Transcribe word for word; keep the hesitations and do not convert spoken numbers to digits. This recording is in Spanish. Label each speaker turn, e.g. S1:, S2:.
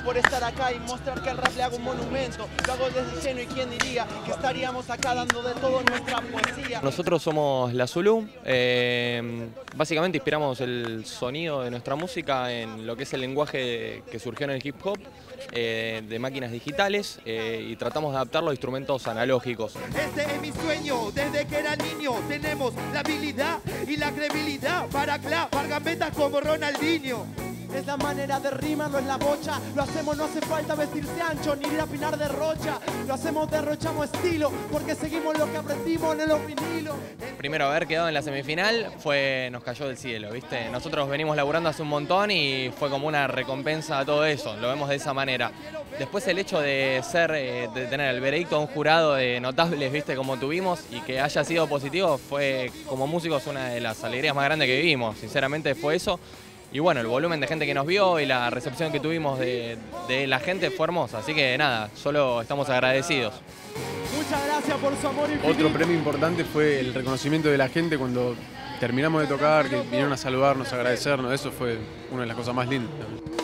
S1: por estar acá y mostrar que al rap le hago un monumento. Lo hago desde lleno y quién diría que estaríamos acá dando de todo nuestra poesía.
S2: Nosotros somos La Zulu, eh, básicamente inspiramos el sonido de nuestra música en lo que es el lenguaje que surgió en el hip hop, eh, de máquinas digitales, eh, y tratamos de adaptarlo a instrumentos analógicos.
S3: Este es mi sueño, desde que era niño tenemos la habilidad y la credibilidad para clavar gambetas como Ronaldinho.
S1: Es la manera de rima, no es la bocha. Lo hacemos, no hace falta vestirse ancho ni ir a pinar de rocha. Lo hacemos, derrochamos estilo, porque seguimos lo que aprendimos en los vinilos.
S2: Primero haber quedado en la semifinal fue, nos cayó del cielo, ¿viste? Nosotros venimos laburando hace un montón y fue como una recompensa a todo eso, lo vemos de esa manera. Después el hecho de ser, eh, de tener el veredicto de un jurado de notables, ¿viste? Como tuvimos, y que haya sido positivo, fue como músicos una de las alegrías más grandes que vivimos, sinceramente fue eso. Y bueno, el volumen de gente que nos vio y la recepción que tuvimos de, de la gente fue hermosa, así que nada, solo estamos agradecidos.
S1: Muchas gracias por su amor infinito.
S4: Otro premio importante fue el reconocimiento de la gente cuando terminamos de tocar, que vinieron a saludarnos, a agradecernos, eso fue una de las cosas más lindas.